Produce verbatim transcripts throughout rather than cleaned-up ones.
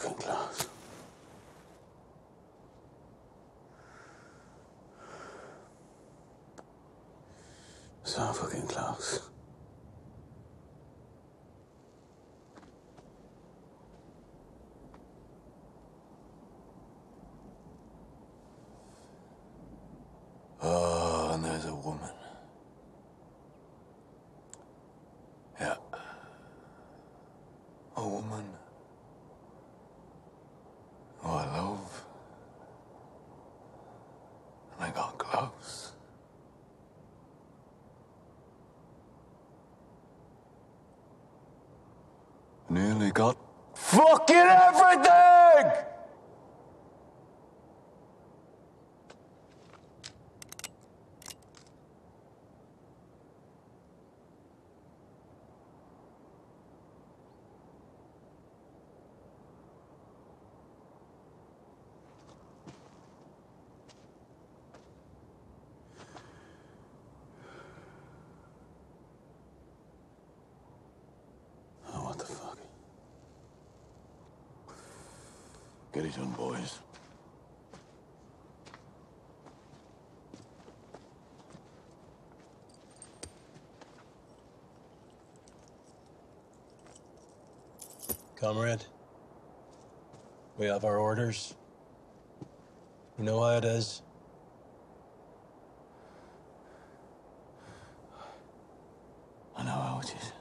fucking close. So fucking close. Oh, and there's a woman. Yeah. A woman who I love. And I got close. Nearly got fucking everything! Oh, what the fuck? Get it done, boys. Comrade, we have our orders. You know how it is. I know how it is.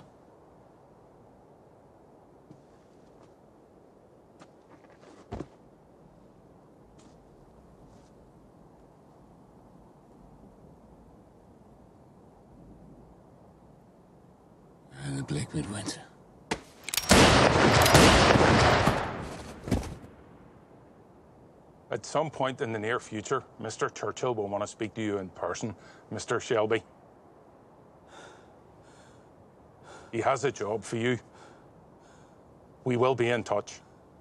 And the bleak midwinter. At some point in the near future, Mister Churchill will want to speak to you in person, Mister Shelby. He has a job for you. We will be in touch.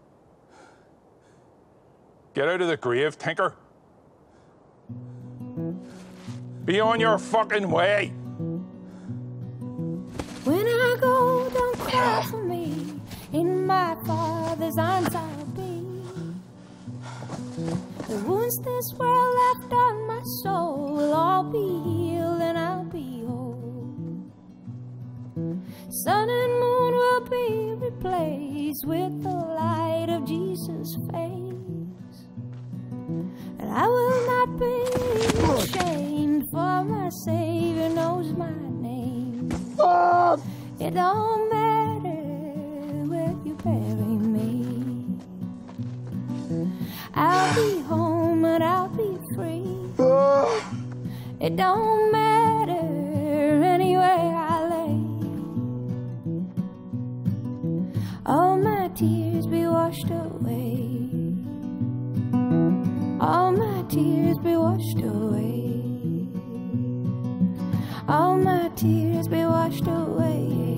Get out of the grave, Tinker. Be on your fucking way. When I go, don't cry for me. In my Father's arms I'll be. The wounds this world left on my soul will all be healed and I'll be whole. Sun and moon will be replaced with the light of Jesus' face. And I will not be ashamed, for my Savior knows my name. It don't matter where you bury me. I'll be home and I'll be free. It don't matter anywhere I lay. All my tears be washed away. All my tears be washed away. All my tears be washed away.